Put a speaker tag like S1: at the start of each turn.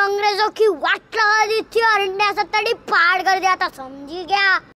S1: अंग्रेजों की वाट लगा दी थी और इंडिया से तड़ी पार कर दिया था, समझी क्या?